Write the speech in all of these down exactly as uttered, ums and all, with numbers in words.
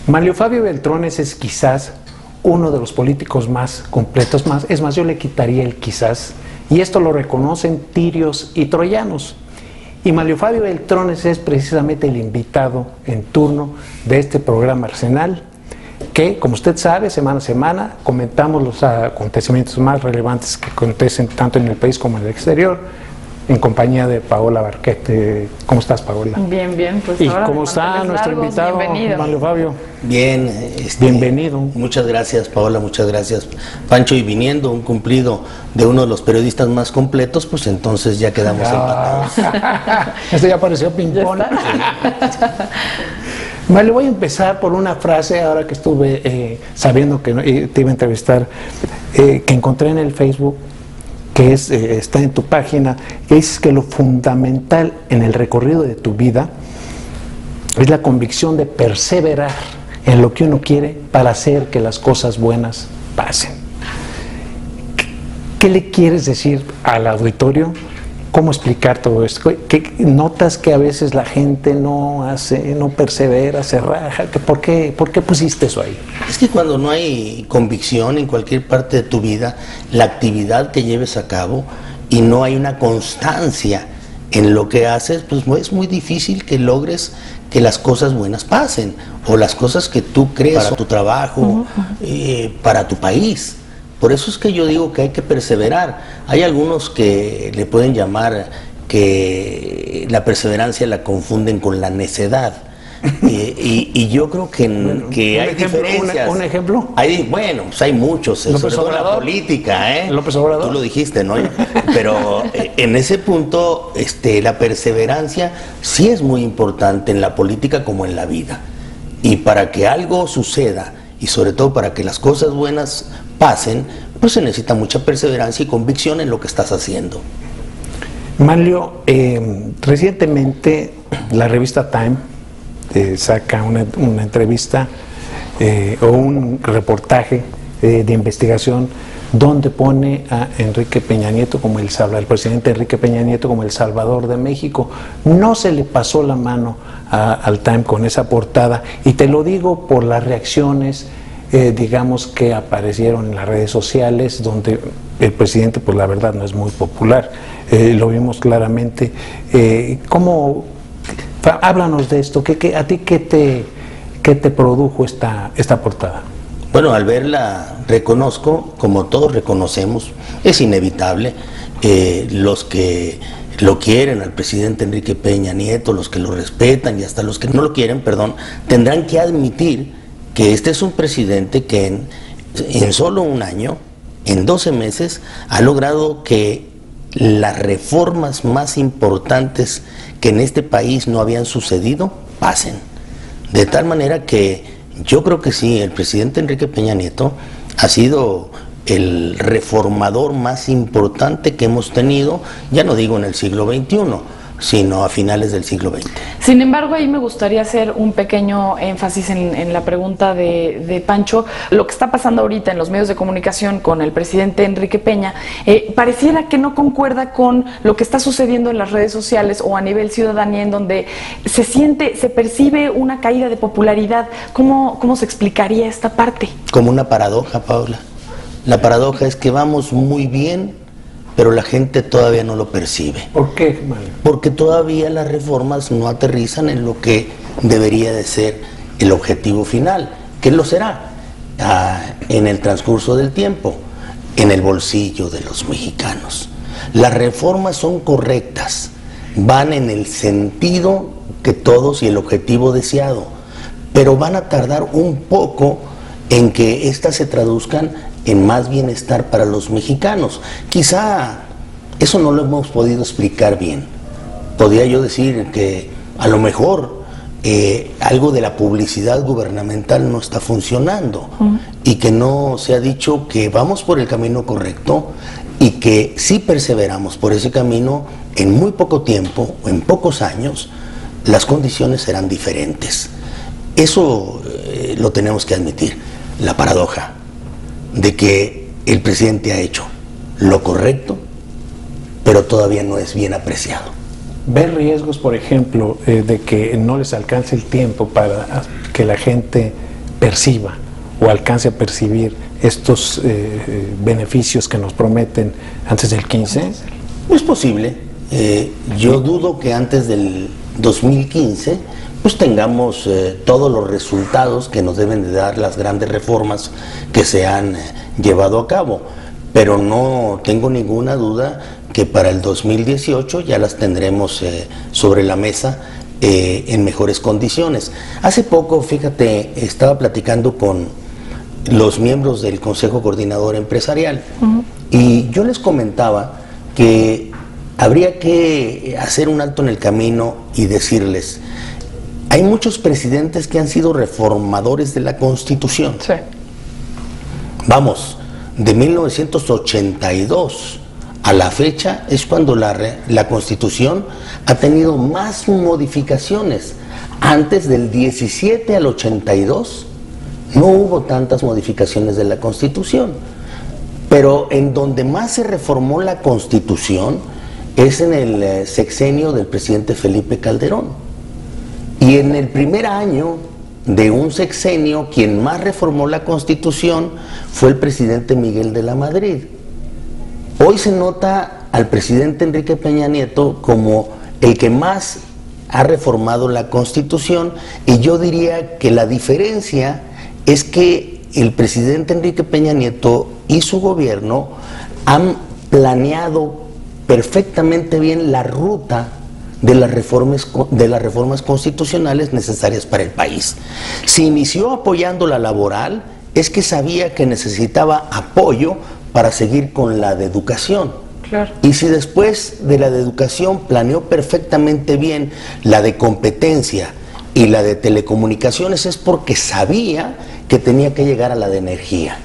Manlio Fabio Beltrones es quizás uno de los políticos más completos, más, es más, yo le quitaría el quizás, y esto lo reconocen tirios y troyanos. Y Manlio Fabio Beltrones es precisamente el invitado en turno de este programa Arsenal, que, como usted sabe, semana a semana comentamos los acontecimientos más relevantes que acontecen tanto en el país como en el exterior, en compañía de Paola Barquete. ¿Cómo estás, Paola? Bien, bien. Pues ¿Y ahora cómo está nuestro largos, invitado, bienvenido. Manlio Fabio? Bien, este, bienvenido. Muchas gracias, Paola, muchas gracias, Pancho. Y viniendo un cumplido de uno de los periodistas más completos, pues entonces ya quedamos ah. empatados. Esto ya pareció ping-pong. Vale, voy a empezar por una frase, ahora que estuve eh, sabiendo que eh, te iba a entrevistar, eh, que encontré en el Facebook, que es, eh, está en tu página, que dices que lo fundamental en el recorrido de tu vida es la convicción de perseverar en lo que uno quiere para hacer que las cosas buenas pasen. ¿Qué, qué le quieres decir al auditorio? ¿Cómo explicar todo esto? ¿Qué, notas que a veces la gente no hace, no persevera, se raja? ¿Por qué, ¿Por qué pusiste eso ahí? Es que cuando no hay convicción en cualquier parte de tu vida, la actividad que lleves a cabo, y no hay una constancia en lo que haces, pues es muy difícil que logres que las cosas buenas pasen, o las cosas que tú crees para tu trabajo, uh-huh. eh, para tu país. Por eso es que yo digo que hay que perseverar. Hay algunos que le pueden llamar que la perseverancia la confunden con la necedad. eh, y, y yo creo que, bueno, que hay ejemplo, diferencias. ¿Un, un ejemplo? Hay, bueno, pues hay muchos, sobre todo en la política, ¿eh? López Obrador. Tú lo dijiste, ¿no? Pero eh, en ese punto, este, la perseverancia sí es muy importante en la política como en la vida. Y para que algo suceda, y sobre todo para que las cosas buenas pasen, pues se necesita mucha perseverancia y convicción en lo que estás haciendo. Manlio, eh, recientemente la revista Time eh, saca una, una entrevista eh, o un reportaje eh, de investigación donde pone a Enrique Peña Nieto como el salvador, el presidente Enrique Peña Nieto como el salvador de México. No se le pasó la mano a, al Time con esa portada, y te lo digo por las reacciones Eh, digamos que aparecieron en las redes sociales, donde el presidente, pues la verdad, no es muy popular, eh, lo vimos claramente. Eh, ¿cómo, háblanos de esto, ¿qué, qué, a ti qué te, qué te produjo esta, esta portada? Bueno, al verla reconozco, como todos reconocemos, es inevitable, eh, los que lo quieren al presidente Enrique Peña Nieto, los que lo respetan y hasta los que no lo quieren, perdón, tendrán que admitir que este es un presidente que en, en solo un año, en doce meses, ha logrado que las reformas más importantes que en este país no habían sucedido, pasen. De tal manera que yo creo que sí, el presidente Enrique Peña Nieto ha sido el reformador más importante que hemos tenido, ya no digo en el siglo veintiuno, sino a finales del siglo veinte. Sin embargo, ahí me gustaría hacer un pequeño énfasis en, en la pregunta de, de Pancho. Lo que está pasando ahorita en los medios de comunicación con el presidente Enrique Peña, eh, pareciera que no concuerda con lo que está sucediendo en las redes sociales o a nivel ciudadanía, en donde se siente, se percibe una caída de popularidad. ¿Cómo, cómo se explicaría esta parte? Como una paradoja, Paula. La paradoja es que vamos muy bien, pero la gente todavía no lo percibe. ¿Por qué, Manlio? Porque todavía las reformas no aterrizan en lo que debería de ser el objetivo final, que lo será ah, en el transcurso del tiempo, en el bolsillo de los mexicanos. Las reformas son correctas, van en el sentido que todos y el objetivo deseado, pero van a tardar un poco en que éstas se traduzcan en más bienestar para los mexicanos. Quizá eso no lo hemos podido explicar bien. Podría yo decir que a lo mejor eh, algo de la publicidad gubernamental no está funcionando, uh-huh. y que no se ha dicho que vamos por el camino correcto y que si perseveramos por ese camino, en muy poco tiempo o en pocos años, las condiciones serán diferentes. Eso eh, lo tenemos que admitir, la paradoja de que el presidente ha hecho lo correcto, pero todavía no es bien apreciado. ¿Ver riesgos, por ejemplo, eh, de que no les alcance el tiempo para que la gente perciba o alcance a percibir estos eh, beneficios que nos prometen antes del quince? Es posible. Eh, yo dudo que antes del dos mil quince pues tengamos eh, todos los resultados que nos deben de dar las grandes reformas que se han eh, llevado a cabo, pero no tengo ninguna duda que para el dos mil dieciocho ya las tendremos eh, sobre la mesa eh, en mejores condiciones. Hace poco, fíjate, estaba platicando con los miembros del Consejo Coordinador Empresarial, uh-huh, y yo les comentaba que habría que hacer un alto en el camino y decirles: hay muchos presidentes que han sido reformadores de la Constitución. Sí. Vamos, de mil novecientos ochenta y dos a la fecha es cuando la, la Constitución ha tenido más modificaciones. Antes del diecisiete al ochenta y dos no hubo tantas modificaciones de la Constitución, pero en donde más se reformó la Constitución es en el eh, sexenio del presidente Felipe Calderón. Y en el primer año de un sexenio, quien más reformó la Constitución fue el presidente Miguel de la Madrid. Hoy se nota al presidente Enrique Peña Nieto como el que más ha reformado la Constitución, y yo diría que la diferencia es que el presidente Enrique Peña Nieto y su gobierno han planeado perfectamente bien la ruta de las reformas, de las reformas constitucionales necesarias para el país. Si inició apoyando la laboral, es que sabía que necesitaba apoyo para seguir con la de educación. Claro. Y si después de la de educación planeó perfectamente bien la de competencia y la de telecomunicaciones, es porque sabía que tenía que llegar a la de energía.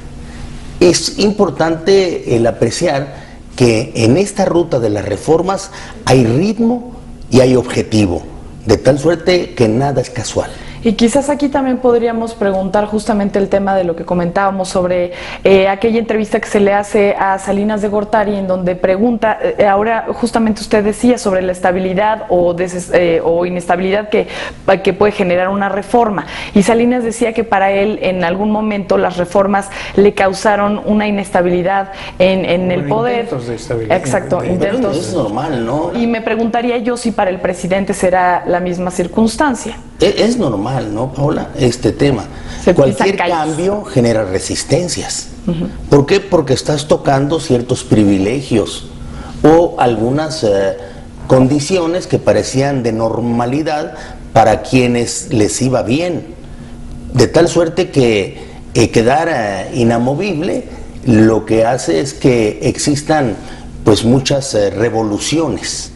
Es importante el apreciar que en esta ruta de las reformas hay ritmo y hay objetivo, de tal suerte que nada es casual. Y quizás aquí también podríamos preguntar justamente el tema de lo que comentábamos sobre eh, aquella entrevista que se le hace a Salinas de Gortari, en donde pregunta, eh, ahora justamente usted decía sobre la estabilidad o, des, eh, o inestabilidad que, que puede generar una reforma, y Salinas decía que para él en algún momento las reformas le causaron una inestabilidad en, en el poder. Intentos de estabilidad. Exacto, intentos. Es normal, ¿no? Y me preguntaría yo si para el presidente será la misma circunstancia. Es, es normal, ¿no, Paola? Este tema. Se Cualquier pisan calles. cambio genera resistencias. Uh-huh. ¿Por qué? Porque estás tocando ciertos privilegios o algunas eh, condiciones que parecían de normalidad para quienes les iba bien. De tal suerte que eh, quedar eh, inamovible lo que hace es que existan pues muchas eh, revoluciones.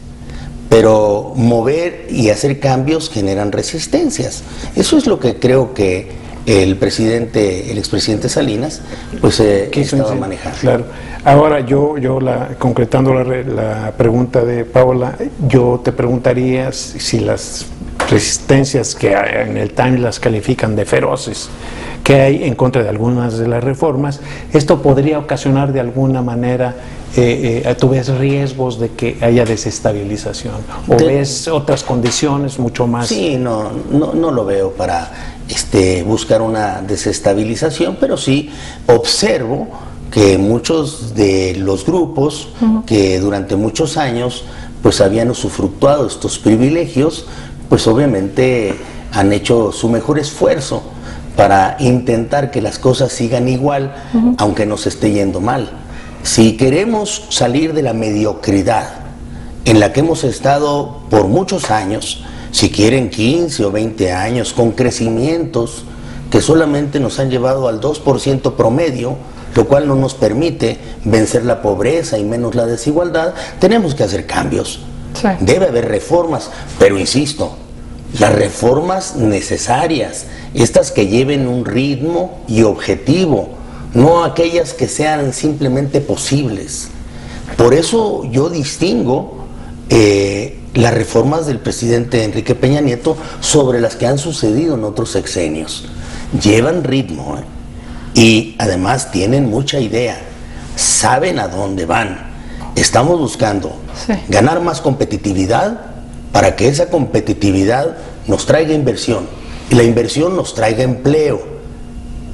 Pero mover y hacer cambios generan resistencias. Eso es lo que creo que el presidente, el expresidente Salinas, pues eh, estaba manejando. Claro. Ahora yo, yo la, concretando la, la pregunta de Paola, yo te preguntaría si las resistencias que en el Times las califican de feroces, que hay en contra de algunas de las reformas, esto podría ocasionar de alguna manera, eh, eh, ¿tú ves riesgos de que haya desestabilización? ¿O de, ves otras condiciones mucho más? Sí, no, no, no lo veo para este, buscar una desestabilización, pero sí observo que muchos de los grupos uh-huh. que durante muchos años pues habían usufructuado estos privilegios, pues obviamente han hecho su mejor esfuerzo para intentar que las cosas sigan igual, uh-huh. aunque nos esté yendo mal. Si queremos salir de la mediocridad en la que hemos estado por muchos años, si quieren quince o veinte años, con crecimientos que solamente nos han llevado al dos por ciento promedio, lo cual no nos permite vencer la pobreza y menos la desigualdad, tenemos que hacer cambios. Sí. Debe haber reformas, pero insisto, las reformas necesarias, estas que lleven un ritmo y objetivo, no aquellas que sean simplemente posibles. Por eso yo distingo eh, las reformas del presidente Enrique Peña Nieto sobre las que han sucedido en otros sexenios. Llevan ritmo eh, y además tienen mucha idea, saben a dónde van. Estamos buscando sí. ganar más competitividad para que esa competitividad nos traiga inversión y la inversión nos traiga empleo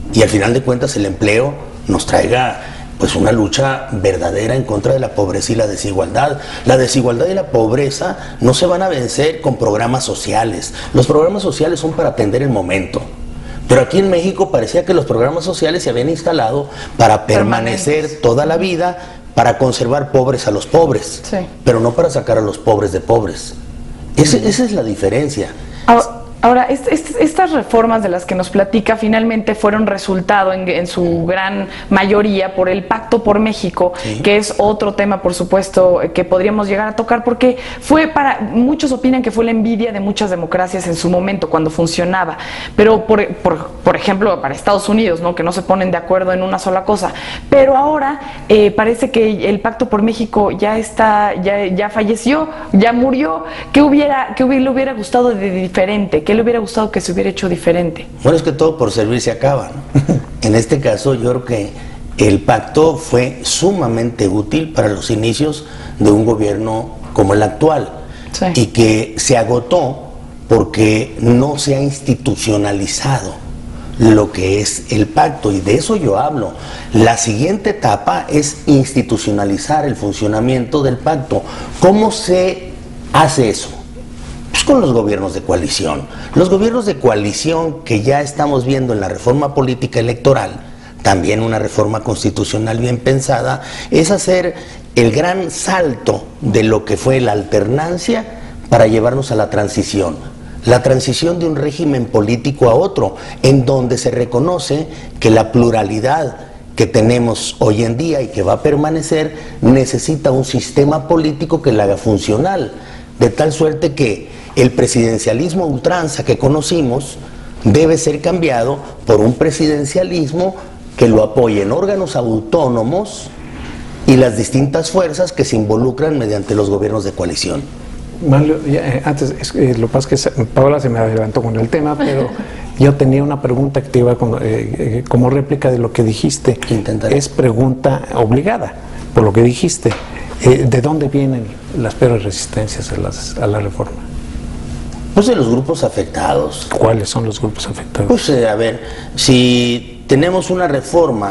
y al final de cuentas el empleo nos traiga pues una lucha verdadera en contra de la pobreza y la desigualdad. La desigualdad y la pobreza no se van a vencer con programas sociales. Los programas sociales son para atender el momento. Pero aquí en México parecía que los programas sociales se habían instalado para permanecer toda la vida, para conservar pobres a los pobres, sí, pero no para sacar a los pobres de pobres. Ese, esa es la diferencia. Ahora, Ahora, est est estas reformas de las que nos platica finalmente fueron resultado en, en su gran mayoría por el Pacto por México, sí, que es otro tema, por supuesto, que podríamos llegar a tocar, porque fue para, muchos opinan que fue la envidia de muchas democracias en su momento, cuando funcionaba, pero por, por, por ejemplo, para Estados Unidos, ¿no?, que no se ponen de acuerdo en una sola cosa, pero ahora eh, parece que el Pacto por México ya está, ya, ya falleció, ya murió. ¿Qué hubiera, qué hubiera, le hubiera gustado de diferente? ¿Qué le hubiera gustado que se hubiera hecho diferente? Bueno, es que todo por servir se acaba, ¿no? En este caso yo creo que el pacto fue sumamente útil para los inicios de un gobierno como el actual, sí, y que se agotó porque no se ha institucionalizado lo que es el pacto, y de eso yo hablo. La siguiente etapa es institucionalizar el funcionamiento del pacto. ¿Cómo se hace eso? Pues con los gobiernos de coalición. Los gobiernos de coalición que ya estamos viendo en la reforma política electoral, también una reforma constitucional bien pensada, es hacer el gran salto de lo que fue la alternancia para llevarnos a la transición. La transición de un régimen político a otro, en donde se reconoce que la pluralidad que tenemos hoy en día y que va a permanecer necesita un sistema político que la haga funcional, de tal suerte que el presidencialismo a ultranza que conocimos debe ser cambiado por un presidencialismo que lo apoyen órganos autónomos y las distintas fuerzas que se involucran mediante los gobiernos de coalición. Manlio, ya, eh, antes, es, eh, lo que pasa es que Paola se me adelantó con el tema, pero yo tenía una pregunta que te iba con, eh, eh, como réplica de lo que dijiste. Intentaré. Es pregunta obligada, por lo que dijiste. Eh, ¿De dónde vienen las peores resistencias a, las, a la reforma? Pues de los grupos afectados. ¿Cuáles son los grupos afectados? Pues eh, a ver, si tenemos una reforma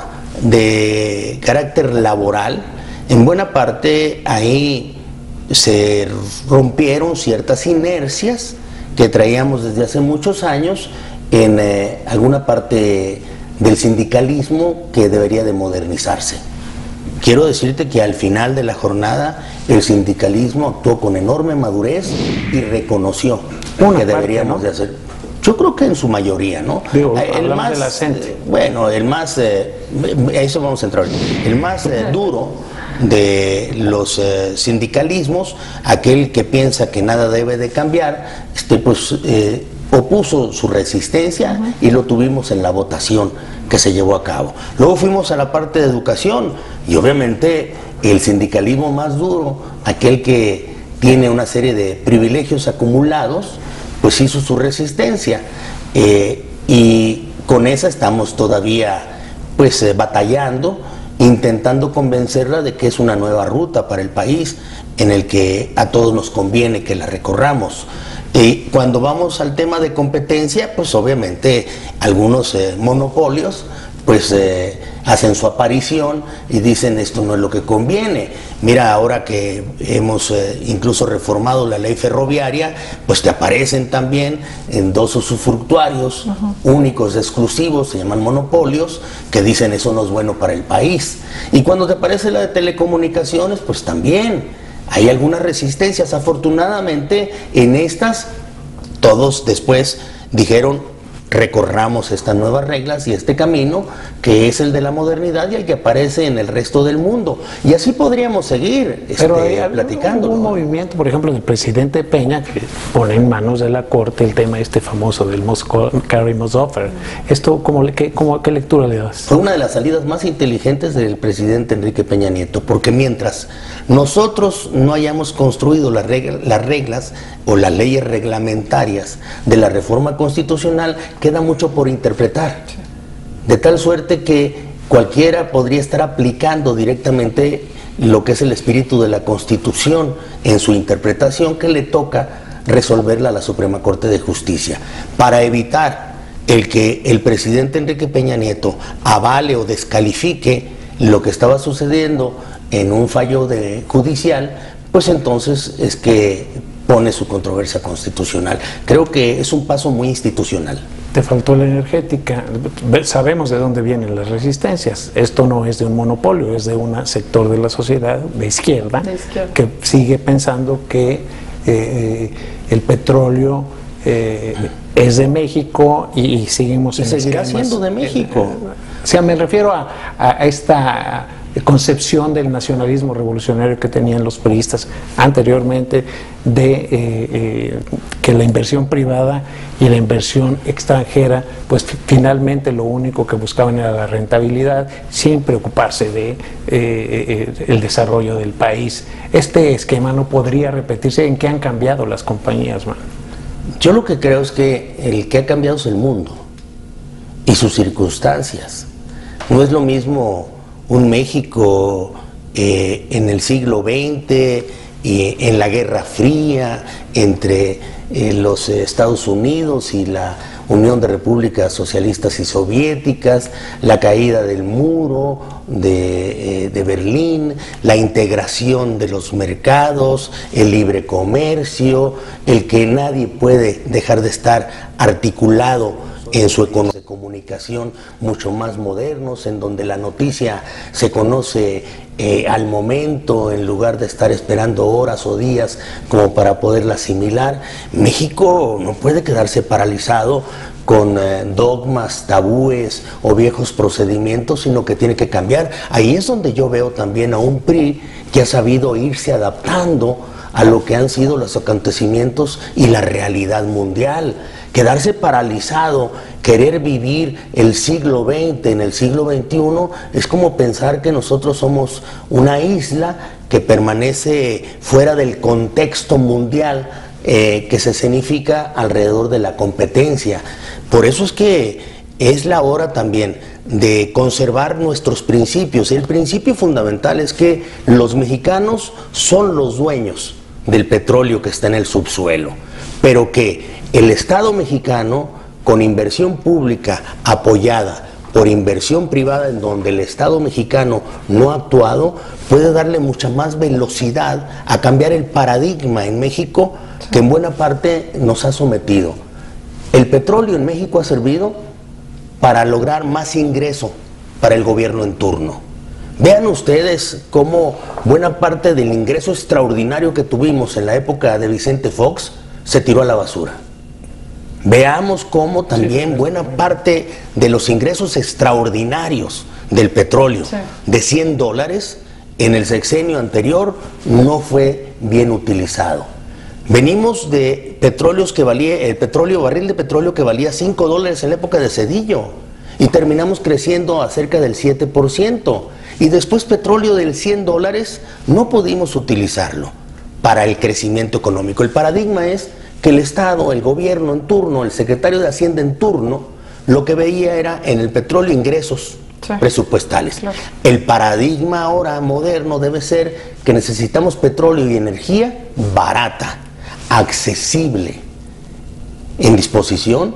de carácter laboral, en buena parte ahí se rompieron ciertas inercias que traíamos desde hace muchos años en eh, alguna parte del sindicalismo que debería de modernizarse. Quiero decirte que al final de la jornada el sindicalismo actuó con enorme madurez y reconoció Una que parte, deberíamos ¿no? de hacer. Yo creo que en su mayoría, ¿no? Digo, el más, de la gente. eh, bueno, el más, eh, a eso vamos a entrar. El más eh, duro de los eh, sindicalismos, aquel que piensa que nada debe de cambiar, este, pues eh, opuso su resistencia, uh-huh, y lo tuvimos en la votación que se llevó a cabo. Luego fuimos a la parte de educación y obviamente el sindicalismo más duro, aquel que tiene una serie de privilegios acumulados, pues hizo su resistencia, eh, y con esa estamos todavía pues eh, batallando, intentando convencerla de que es una nueva ruta para el país en el que a todos nos conviene que la recorramos. Y cuando vamos al tema de competencia, pues obviamente algunos eh, monopolios pues eh, hacen su aparición y dicen esto no es lo que conviene. Mira, ahora que hemos eh, incluso reformado la ley ferroviaria, pues te aparecen también en dos usufructuarios, uh-huh, únicos, exclusivos, se llaman monopolios, que dicen eso no es bueno para el país. Y cuando te aparece la de telecomunicaciones, pues también hay algunas resistencias. Afortunadamente en estas todos después dijeron recorramos estas nuevas reglas y este camino que es el de la modernidad y el que aparece en el resto del mundo, y así podríamos seguir este, Pero hay platicando. un, un ¿no? movimiento, por ejemplo, del presidente Peña, que pone en manos de la Corte el tema este famoso del must carry, must offer. ¿Esto cómo, qué, cómo, qué lectura le das? Fue una de las salidas más inteligentes del presidente Enrique Peña Nieto, porque mientras nosotros no hayamos construido las reglas, las reglas o las leyes reglamentarias de la reforma constitucional, queda mucho por interpretar, de tal suerte que cualquiera podría estar aplicando directamente lo que es el espíritu de la Constitución en su interpretación, que le toca resolverla a la Suprema Corte de Justicia, para evitar el que el presidente Enrique Peña Nieto avale o descalifique lo que estaba sucediendo en un fallo de judicial, pues entonces es que pone su controversia constitucional. Creo que es un paso muy institucional. Te faltó la energética. Sabemos de dónde vienen las resistencias. Esto no es de un monopolio, es de un sector de la sociedad de izquierda, de izquierda. que sigue pensando que eh, el petróleo eh, es de México y, y seguimos y en seguirá esquemas, siendo de México. Eh, o sea, me refiero a, a esta concepción del nacionalismo revolucionario que tenían los priistas anteriormente, de eh, eh, que la inversión privada y la inversión extranjera, pues finalmente lo único que buscaban era la rentabilidad, sin preocuparse de eh, eh, el desarrollo del país. Este esquema no podría repetirse. ¿En qué han cambiado las compañías, man? Yo lo que creo es que el que ha cambiado es el mundo y sus circunstancias. No es lo mismo un México eh, en el siglo veinte y en la Guerra Fría entre eh, los Estados Unidos y la Unión de Repúblicas Socialistas y Soviéticas, la caída del muro de, eh, de Berlín, la integración de los mercados, el libre comercio, el que nadie puede dejar de estar articulado en su economía de comunicación mucho más modernos, en donde la noticia se conoce eh, al momento, en lugar de estar esperando horas o días como para poderla asimilar. México no puede quedarse paralizado con eh, dogmas, tabúes o viejos procedimientos, sino que tiene que cambiar. Ahí es donde yo veo también a un P R I que ha sabido irse adaptando a lo que han sido los acontecimientos y la realidad mundial. Quedarse paralizado, querer vivir el siglo veinte en el siglo veintiuno, es como pensar que nosotros somos una isla que permanece fuera del contexto mundial eh, que se escenifica alrededor de la competencia. Por eso es que es la hora también de conservar nuestros principios. El principio fundamental es que los mexicanos son los dueños del petróleo que está en el subsuelo, pero que el Estado mexicano, con inversión pública apoyada por inversión privada, en donde el Estado mexicano no ha actuado, puede darle mucha más velocidad a cambiar el paradigma en México, que en buena parte nos ha sometido. El petróleo en México ha servido para lograr más ingreso para el gobierno en turno. Vean ustedes cómo buena parte del ingreso extraordinario que tuvimos en la época de Vicente Fox se tiró a la basura. Veamos cómo también buena parte de los ingresos extraordinarios del petróleo, sí, de cien dólares, en el sexenio anterior no fue bien utilizado. Venimos de petróleos que valía, el petróleo, barril de petróleo que valía cinco dólares en la época de Zedillo, y terminamos creciendo a cerca del siete por ciento. Y después petróleo del cien dólares no pudimos utilizarlo para el crecimiento económico. El paradigma es que el Estado, el gobierno en turno, el secretario de Hacienda en turno, lo que veía era en el petróleo ingresos, sí, presupuestales. Claro. El paradigma ahora moderno debe ser que necesitamos petróleo y energía barata, accesible, en disposición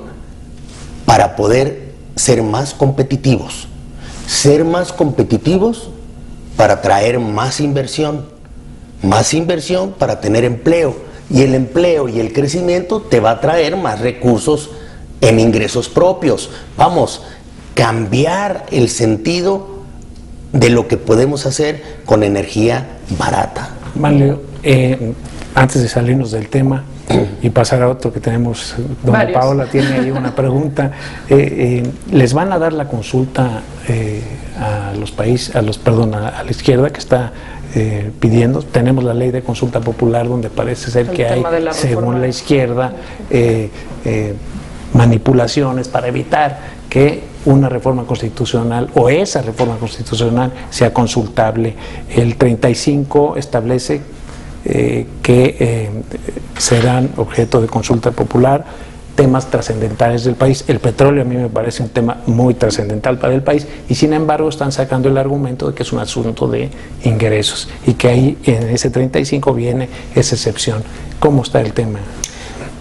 para poder ser más competitivos. Ser más competitivos para traer más inversión, más inversión para tener empleo. Y el empleo y el crecimiento te va a traer más recursos en ingresos propios. Vamos, cambiar el sentido de lo que podemos hacer con energía barata. Manlio, eh, antes de salirnos del tema y pasar a otro que tenemos, doña Paola tiene ahí una pregunta. Eh, eh, ¿Les van a dar la consulta eh, a los países, a los, perdón, a, a la izquierda que está Eh, pidiendo? Tenemos la ley de consulta popular donde parece ser el que hay, la según la izquierda, eh, eh, manipulaciones para evitar que una reforma constitucional o esa reforma constitucional sea consultable. El treinta y cinco establece eh, que eh, serán objeto de consulta popular temas trascendentales del país. El petróleo a mí me parece un tema muy trascendental para el país, y sin embargo están sacando el argumento de que es un asunto de ingresos y que ahí en ese treinta y cinco viene esa excepción. ¿Cómo está el tema?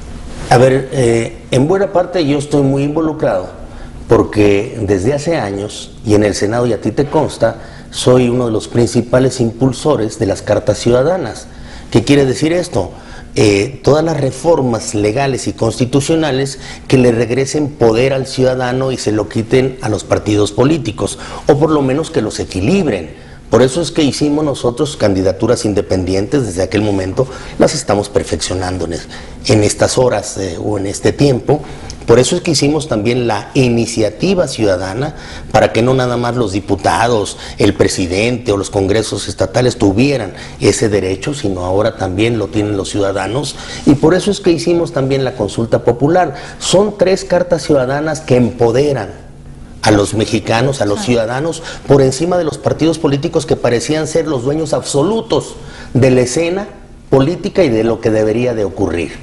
A ver, eh, en buena parte yo estoy muy involucrado porque desde hace años, y en el Senado, y a ti te consta, soy uno de los principales impulsores de las cartas ciudadanas. ¿Qué quiere decir esto? Eh, todas las reformas legales y constitucionales que le regresen poder al ciudadano y se lo quiten a los partidos políticos, o por lo menos que los equilibren. Por eso es que hicimos nosotros candidaturas independientes desde aquel momento, las estamos perfeccionando en, en estas horas eh, o en este tiempo. Por eso es que hicimos también la iniciativa ciudadana, para que no nada más los diputados, el presidente o los congresos estatales tuvieran ese derecho, sino ahora también lo tienen los ciudadanos. Y por eso es que hicimos también la consulta popular. Son tres cartas ciudadanas que empoderan a los mexicanos, a los ciudadanos, por encima de los partidos políticos que parecían ser los dueños absolutos de la escena política y de lo que debería de ocurrir.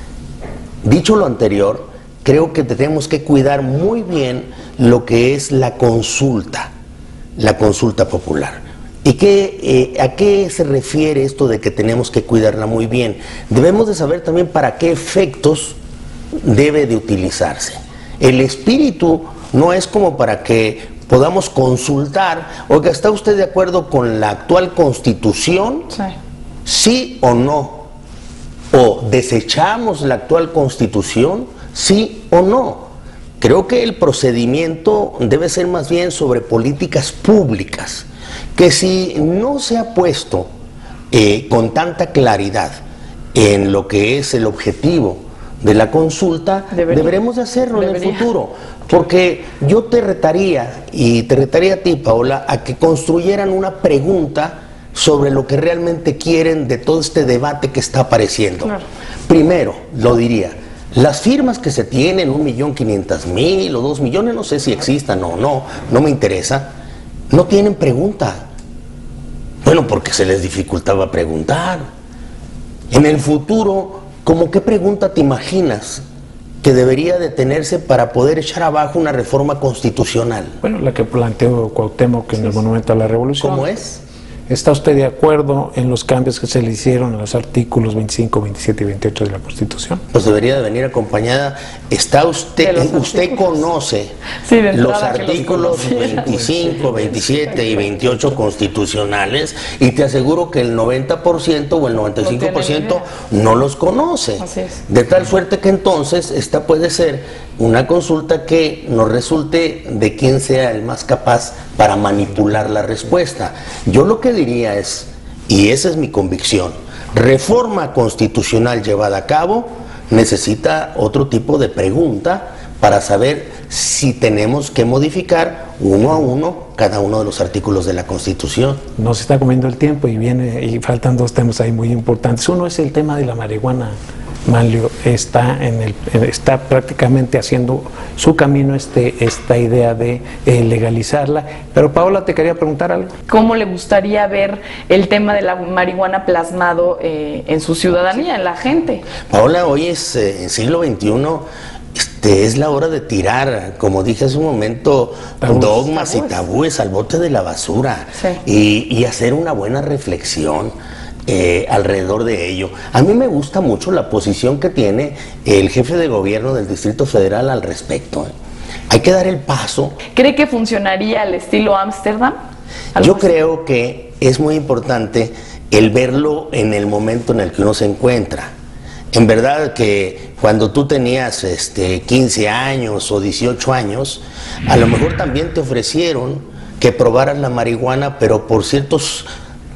Dicho lo anterior, creo que tenemos que cuidar muy bien lo que es la consulta, la consulta popular. ¿Y qué, eh, a qué se refiere esto de que tenemos que cuidarla muy bien? Debemos de saber también para qué efectos debe de utilizarse. El espíritu no es como para que podamos consultar, oiga, ¿está usted de acuerdo con la actual Constitución? Sí. ¿Sí o no? ¿O desechamos la actual Constitución? ¿Sí o no? Creo que el procedimiento debe ser más bien sobre políticas públicas, que si no se ha puesto eh, con tanta claridad en lo que es el objetivo de la consulta, Debería. deberemos de hacerlo Debería. en el futuro. Porque yo te retaría, y te retaría a ti, Paola, a que construyeran una pregunta sobre lo que realmente quieren de todo este debate que está apareciendo. Claro. Primero, lo diría, las firmas que se tienen, un millón quinientas mil o dos millones, no sé si existan o no, no me interesa, no tienen pregunta. Bueno, porque se les dificultaba preguntar. En el futuro, ¿cómo qué pregunta te imaginas que debería de tenerse para poder echar abajo una reforma constitucional? Bueno, la que planteó Cuauhtémoc en el Monumento a la Revolución. ¿Cómo es? ¿Está usted de acuerdo en los cambios que se le hicieron en los artículos veinticinco, veintisiete y veintiocho de la Constitución? Pues debería de venir acompañada. ¿Está usted, usted conoce sí, los artículos los veinticinco, veintisiete y veintiocho constitucionales? Y te aseguro que el noventa por ciento o el noventa y cinco por ciento no los conoce. Así es. De tal suerte que entonces esta puede ser una consulta que nos resulte de quién sea el más capaz para manipular la respuesta. Yo lo que diría es, y esa es mi convicción, reforma constitucional llevada a cabo necesita otro tipo de pregunta para saber si tenemos que modificar uno a uno cada uno de los artículos de la Constitución. Nos está comiendo el tiempo y viene y faltan dos temas ahí muy importantes. Uno es el tema de la marihuana. Manlio está, en el, está prácticamente haciendo su camino este, esta idea de eh, legalizarla. Pero Paola, te quería preguntar algo. ¿Cómo le gustaría ver el tema de la marihuana plasmado eh, en su ciudadanía, en la gente? Paola, hoy es eh, en siglo veintiuno, este, es la hora de tirar, como dije hace un momento, tabúes, dogmas tabúes. y tabúes al bote de la basura, sí. y, y hacer una buena reflexión Eh, alrededor de ello. A mí me gusta mucho la posición que tiene el jefe de gobierno del Distrito Federal al respecto. ¿eh? Hay que dar el paso. ¿Cree que funcionaría al estilo Ámsterdam? Yo creo que es muy importante el verlo en el momento en el que uno se encuentra. En verdad que cuando tú tenías este, quince años o dieciocho años, a lo mejor también te ofrecieron que probaras la marihuana, pero por ciertos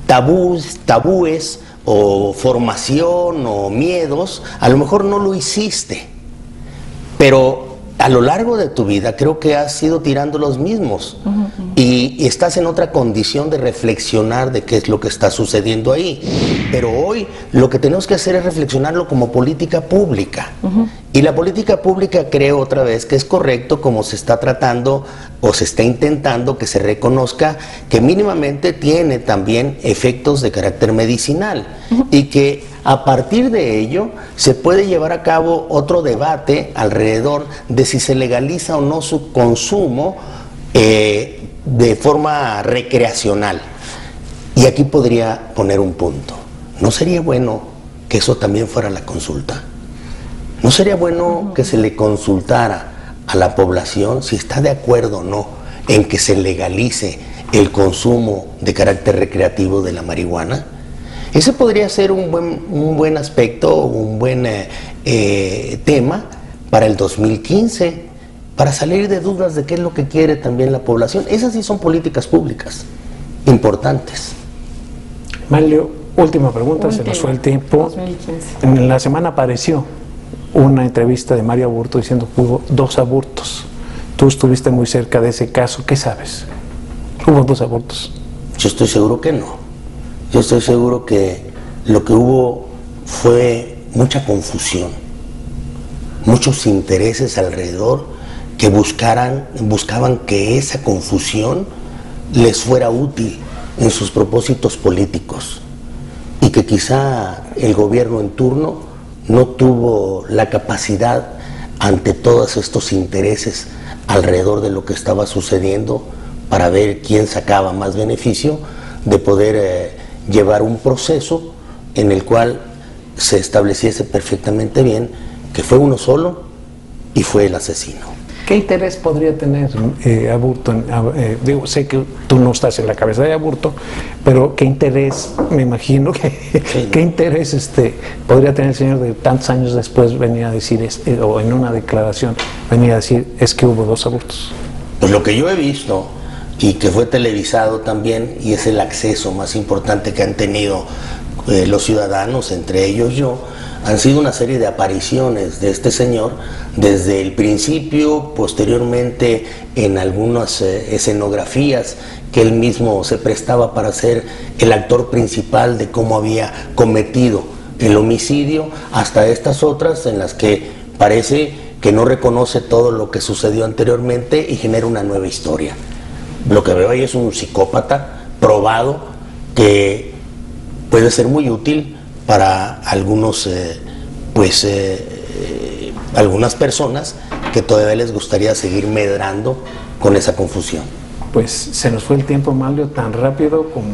tabús, tabúes o formación o miedos, a lo mejor no lo hiciste, pero a lo largo de tu vida creo que has ido tirando los mismos. Uh-huh, uh-huh. y, y estás en otra condición de reflexionar de qué es lo que está sucediendo ahí. Pero hoy lo que tenemos que hacer es reflexionarlo como política pública. Uh-huh. Y la política pública, creo otra vez que es correcto como se está tratando o se está intentando que se reconozca que mínimamente tiene también efectos de carácter medicinal. Uh-huh. Y que a partir de ello se puede llevar a cabo otro debate alrededor de si se legaliza o no su consumo eh, de forma recreacional. Y aquí podría poner un punto. ¿No sería bueno que eso también fuera la consulta? ¿No sería bueno que se le consultara a la población si está de acuerdo o no en que se legalice el consumo de carácter recreativo de la marihuana? Ese podría ser un buen, un buen aspecto, un buen eh, eh, tema para el dos mil quince, para salir de dudas de qué es lo que quiere también la población. Esas sí son políticas públicas importantes. Manlio, última pregunta, Última, se nos fue el tiempo. dos mil quince. En la semana apareció una entrevista de Mario Aburto diciendo que hubo dos abortos. Tú estuviste muy cerca de ese caso, ¿qué sabes? ¿Hubo dos abortos? Yo estoy seguro que no. Yo estoy seguro que lo que hubo fue mucha confusión, muchos intereses alrededor que buscaran, buscaban que esa confusión les fuera útil en sus propósitos políticos y que quizá el gobierno en turno no tuvo la capacidad ante todos estos intereses alrededor de lo que estaba sucediendo para ver quién sacaba más beneficio de poder eh, llevar un proceso en el cual se estableciese perfectamente bien que fue uno solo y fue el asesino. ¿Qué interés podría tener eh, Aburto? En, eh, digo, sé que tú no estás en la cabeza de Aburto, pero ¿qué interés, me imagino, que, sí. qué interés este, podría tener el señor de tantos años después venir a decir, este, o en una declaración, venir a decir, es que hubo dos abortos? Pues lo que yo he visto, y que fue televisado también, y es el acceso más importante que han tenido eh, los ciudadanos, entre ellos yo, han sido una serie de apariciones de este señor desde el principio, posteriormente en algunas eh, escenografías que él mismo se prestaba para ser el actor principal de cómo había cometido el homicidio, hasta estas otras en las que parece que no reconoce todo lo que sucedió anteriormente y genera una nueva historia. Lo que veo ahí es un psicópata probado que puede ser muy útil para algunos, eh, pues, eh, eh, algunas personas que todavía les gustaría seguir medrando con esa confusión. Pues se nos fue el tiempo, Manlio, tan rápido como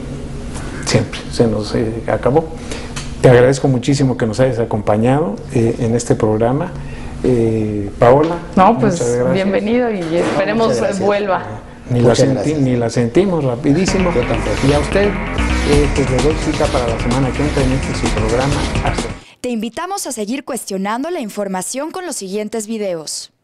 siempre, se nos eh, acabó. Te agradezco muchísimo que nos hayas acompañado eh, en este programa. Eh, Paola. No, pues bienvenido y esperemos no, vuelva. Ni la, senti ni la sentimos rapidísimo. Y a usted, eh, pues le doy cita para la semana que entra en este su programa. Hasta. Te invitamos a seguir cuestionando la información con los siguientes videos.